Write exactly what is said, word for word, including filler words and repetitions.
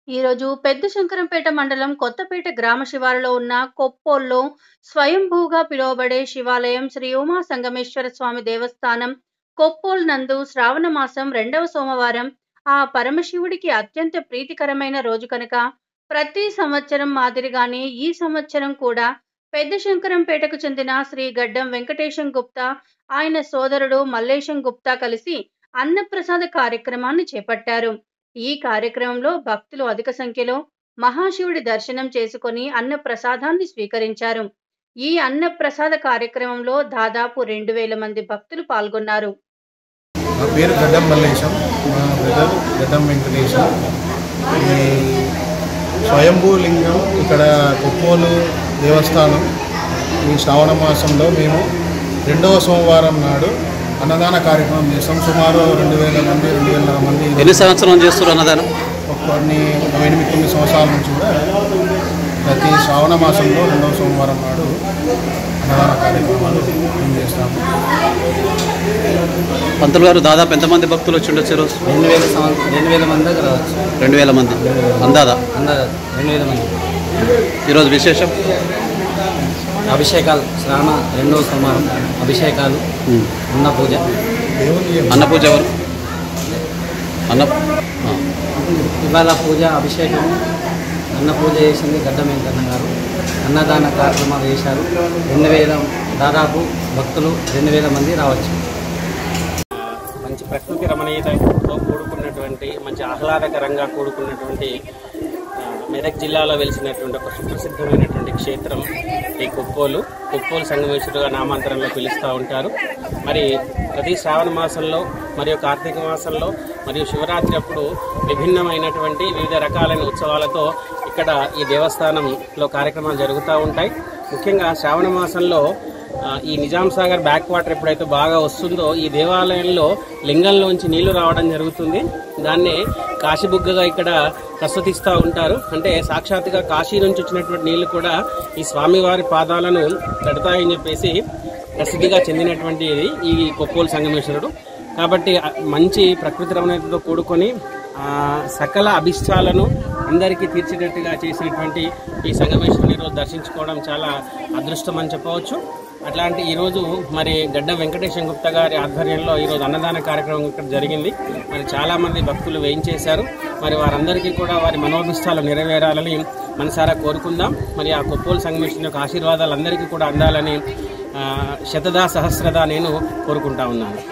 ఈరోజు పెద్ద శంకరంపేట మండలం కొత్తపేట గ్రామ శివారులో ఉన్న కొప్పోల్లో స్వయంభూగా పిలువబడే శివాలయం శ్రీ ఉమా సంగమేశ్వర స్వామి దేవస్థానం కొప్పోల్ నందు శ్రావణ మాసం రెండవ సోమవారం ఆ పరమశివుడికి అత్యంత ప్రీతికరమైన రోజు కనుక ప్రతి సంవత్సరం మాదిరిగానే ఈ సంవత్సరం కూడా పెద్ద శంకరంపేటకు చెందిన శ్రీ గడ్డం వెంకటేశం గుప్తా ఆయన సోదరుడు మల్లేశం గుప్తా కలిసి అన్నప్రసాద కార్యక్రమాన్ని చేపట్టారు. ఈ కార్యక్రమంలో భక్తులు అధిక సంఖ్యలో మహాశివుడి దర్శనం చేసుకొని అన్న ప్రసాదాన్ని స్వీకరించారు. ఈ అన్న ప్రసాద కార్యక్రమంలో దాదాపు రెండు వేల మంది భక్తులు పాల్గొన్నారు. నా పేరు గడ్డం మల్లేశం, మా బ్రదర్ గడ్డం వెంకటేశం. ఈ స్వయంభూ లింగం ఇక్కడ కొప్పోలు దేవస్థానం ఈ శ్రావణ మాసంలో మేము రెండవ సోమవారం నాడు అన్నదాన కార్యక్రమం చేస్తాం. సుమారు రెండు వేల మంది రెండు వేల మంది ఎన్ని సంవత్సరాలు చేస్తున్నారు అన్నదానం? కొన్ని ఎనిమిది తొమ్మిది సంవత్సరాల నుంచి కూడా ప్రతి శ్రావణ మాసంలో రెండవ సోమవారం నాడు అన్నదాన కార్యక్రమాలు మేము చేస్తాము. పంతులు గారు, దాదాపు ఎంతమంది భక్తులు వచ్చి ఉండొచ్చు ఈరోజు? రెండు వేల రెండు వేల మంది దగ్గర రావచ్చు. రెండు వేల మంది అందాదా అందాదా రెండు వేల మంది. ఈరోజు విశేషం అభిషేకాలు, శ్రావణ రెండవ సోమవారం అభిషేకాలు, అన్న పూజ. అన్న పూజ ఎవరు? అన్న ఇవాళ పూజ అభిషేకం అన్న పూజ చేసింది గడ్డం వెంకన్న గారు. అన్నదాన కార్యక్రమాలు చేశారు. రెండు వేల దాదాపు భక్తులు రెండు వేల మంది రావచ్చు. మంచి ప్రకృతి రమణీయతతో కూడుకున్నటువంటి, మంచి ఆహ్లాదకరంగా కూడుకున్నటువంటి మెదక్ జిల్లాలో వెలిసినటువంటి ఒక సుప్రసిద్ధమైనటువంటి క్షేత్రం ఈ కొప్పోలు. కొప్పోలు సంగమేశ్వరుగా నామాంతరంలో పిలుస్తూ ఉంటారు. మరి ప్రతి శ్రావణ మాసంలో మరియు కార్తీక మాసంలో మరియు శివరాత్రి అప్పుడు విభిన్నమైనటువంటి వివిధ రకాలైన ఉత్సవాలతో ఇక్కడ ఈ దేవస్థానంలో కార్యక్రమాలు జరుగుతూ ఉంటాయి. ముఖ్యంగా శ్రావణ మాసంలో ఈ నిజాం సాగర్ బ్యాక్ వాటర్ ఎప్పుడైతే బాగా వస్తుందో ఈ దేవాలయంలో లింగంలోంచి నీళ్లు రావడం జరుగుతుంది. దాన్నే కాశీబుగ్గగా ఇక్కడ ప్రస్తుతిస్తూ ఉంటారు. అంటే సాక్షాత్తుగా కాశీ నుంచి వచ్చినటువంటి నీళ్లు కూడా ఈ స్వామివారి పాదాలను తడతాయని చెప్పేసి ప్రసిద్ధిగా చెందినటువంటి ఈ కొప్పోలు సంగమేశ్వరుడు. కాబట్టి మంచి ప్రకృతి రమణీయతతో కూడుకొని సకల అభిష్టాలను అందరికీ తీర్చేటట్టుగా చేసినటువంటి ఈ సంగమేశ్వరుని ఈరోజు దర్శించుకోవడం చాలా అదృష్టం అని చెప్పవచ్చు. అట్లాంటి ఈరోజు మరి గడ్డం వెంకటేశం గుప్తా గారి ఆధ్వర్యంలో ఈరోజు అన్నదాన కార్యక్రమం ఇక్కడ జరిగింది. మరి చాలామంది భక్తులు వేయించేశారు. మరి వారందరికీ కూడా వారి మనోభిష్టాలు నెరవేరాలని మనసారా కోరుకుందాం. మరి ఆ కొప్పోలు సంగమేశ్వరుని యొక్క ఆశీర్వాదాలు అందరికీ కూడా అందాలని శతదా సహస్రదా నేను కోరుకుంటా ఉన్నాను.